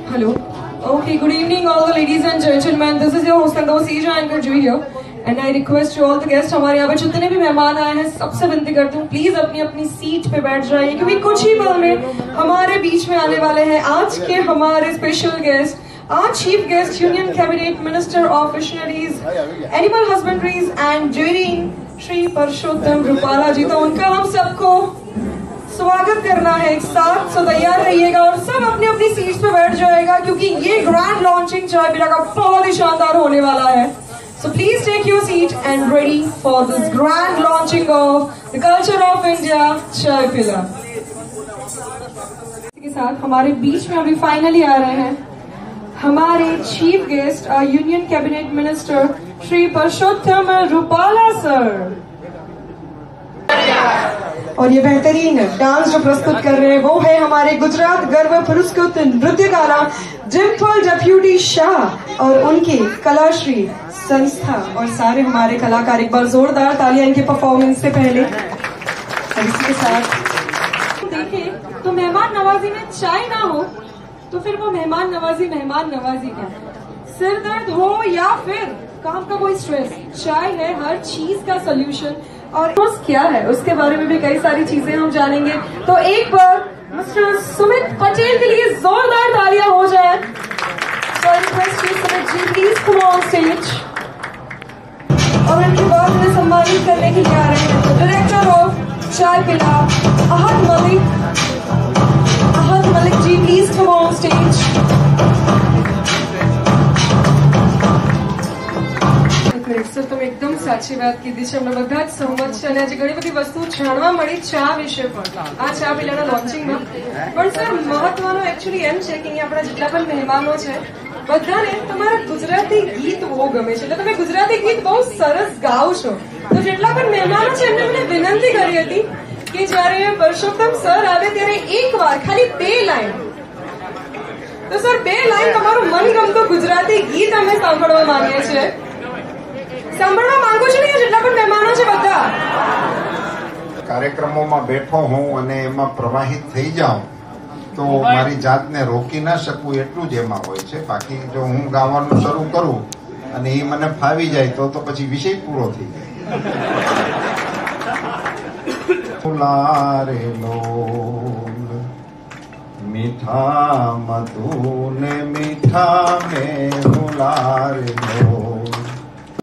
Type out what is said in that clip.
Hello. Okay, good evening all the ladies and gentlemen. This is your host and host Seja Anchor Juhi here. And I request you all the guests हमारे यहाँ पे जितने भी मेहमान आए हैं सबसे विनती करती हूँ प्लीज अपनी अपनी सीट पे बैठ जाइए क्योंकि कुछ ही पल में हमारे बीच में आने वाले हैं आज के हमारे special guest Our Chief Guest, Union Cabinet Minister of Fisheries, Animal Husbandries and Dairying, Shri Parshottam Rupala ji. तो उनका हम सबको स्वागत करना है एक साथ। सो तैयार रहिएगा और सब अपनी अपनी सीट्स पे बैठ जाएगा क्योंकि ये ग्रैंड लॉन्चिंग चाय पिला का बहुत ही शानदार होने वाला है। So please take your seat and ready for this grand launching of the culture of India, चाय पिला। इसके साथ हमारे बीच में अभी फाइनली आ रहे हैं हमारे chief guest union cabinet minister Shri Parshottam Rupala sir. और ये बेहतरीन डांस जो प्रस्तुत कर रहे हैं वो है हमारे गुजरात गर्व पुरस्कृत नृत्यकारा डिम्पल डेप्यूटी शाह और उनकी कलाश्री संस्था और सारे हमारे कलाकार। एक बार जोरदार तालियां इनके परफॉर्मेंस से पहले। और इसी के साथ देखिए तो मेहमान नवाजी में चाय ना हो तो फिर वो मेहमान नवाजी क्या, सिर दर्द हो या फिर काम का कोई स्ट्रेस, चाय है हर चीज का सोल्यूशन। और क्या है उसके बारे में भी कई सारी चीजें हम जानेंगे। तो एक बार मिस्टर सुमित पटेल के लिए जोरदार तालियां हो जाए। So I request you, Sumit ji, please come on stage। और इनके बाद उन्हें सम्मानित करने के लिए आ रहे हैं डायरेक्टर ऑफ चाय पिला Ahad Malik ji, please come on stage. Sir તમે એકદમ સાચી વાત કીધી છે। અમને બધા જ સહમત છે અને આજે ઘણી બધી વસ્તુ જાણવા મળી ચા વિશે પણ આ ચા પિલાના લોન્ચિંગમાં। પણ સર મહત્વનું એકચ્યુઅલી એમ છે કે અહીંયા આપણા જેટલા પણ મહેમાનો છે બધાને તમારા ગુજરાતી ગીત બહુ ગમે છે એટલે તમે ગુજરાતી ગીત બહુ સરસ ગાઓ છો। તો જેટલા પણ મહેમાનો છે એમને મને વિનંતી કરી હતી કે જયારે પરસોત્તમ સર આવે ત્યારે એકવાર ખાલી 2 લાઈન, તો સર 2 લાઈન તમારું મનગમતું ગુજરાતી ગીત અમે સાંભળવા માંગીએ છીએ। સાંભળવા માંગુ છું ને જેટલા પણ મહેમાનો છે બધા। કાર્યક્રમોમાં બેઠો હું અને એમાં પ્રવાહિત થઈ જાઉં તો મારી જાતને રોકી ના શકું એટલું જ એમાં હોય છે। બાકી જો હું ગાવાનું શરૂ કરું અને એ મને ફાવી જાય તો પછી વિષય પૂરો થઈ જાય। ફુલારે લોલ મીઠા મધુ ને મીઠા મેં ફુલારે લોલ